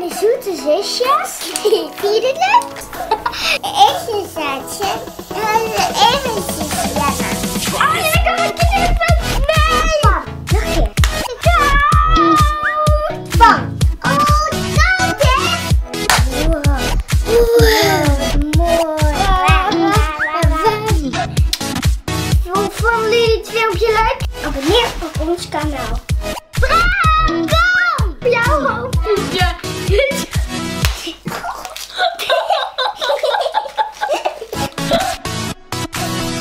de zoete zusjes. Zie je het? Eerste zetje. Even Jana. Oh, ik kan het knippen. Nee. Bam. Nog een keer. Go. Bam. Oh, dat is. Wow. Mooi. Vonden jullie het filmpje leuk? Abonneer op ons kanaal.